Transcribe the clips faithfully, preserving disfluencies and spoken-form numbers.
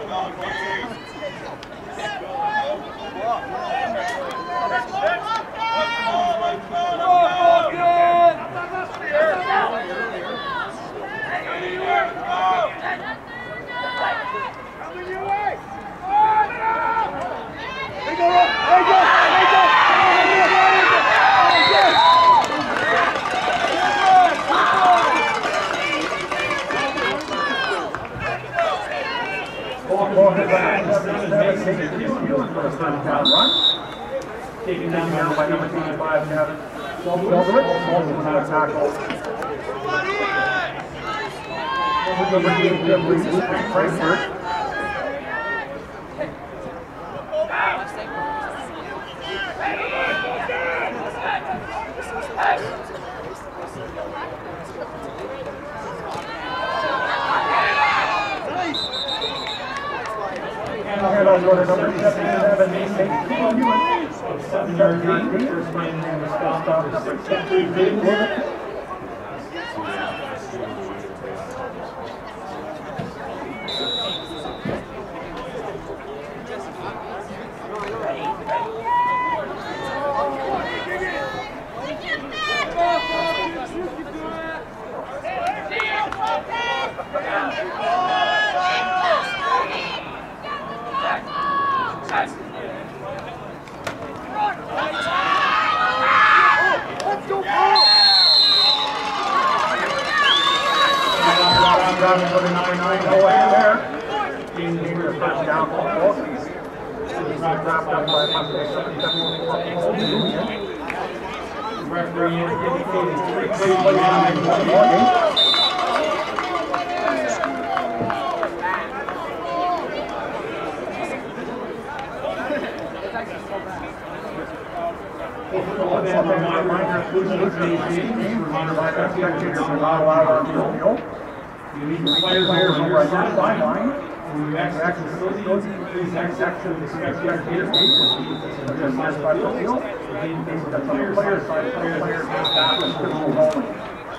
Taken down by number twenty-five, Kevin. Over it, also not a tackle. Number eight, Frankfurt. And I'll go to number seventy-seven, seven yard gain, first man in the stop, number sixty-three, referee indicated three plays for you need the players over on your sideline. When you exit the facility, please exit to the spectator gate. Just last by the field. The players side, players back and critical rolling.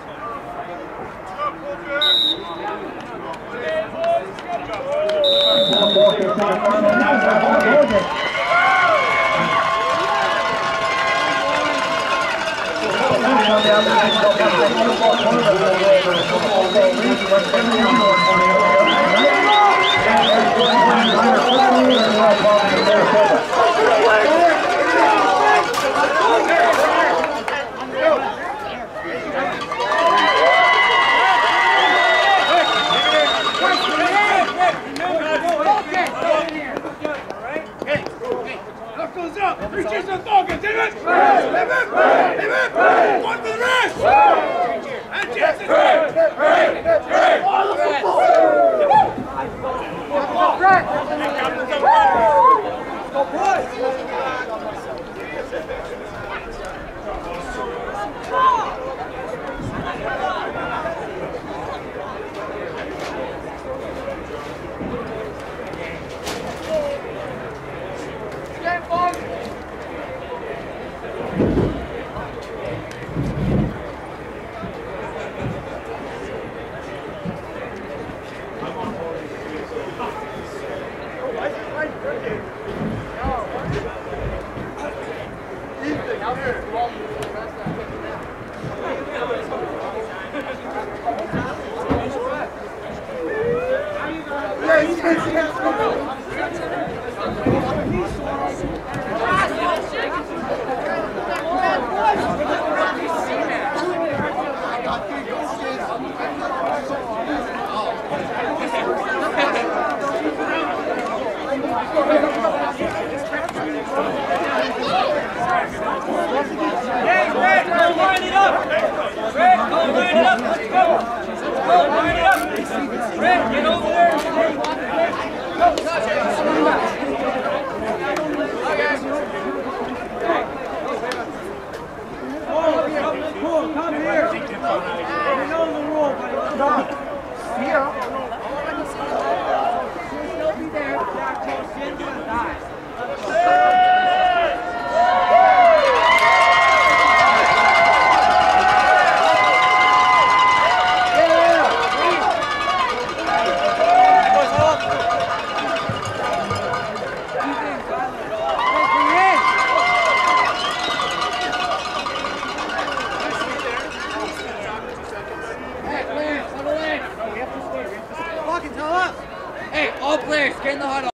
One for the rest! And Jackson! players, get in the huddle.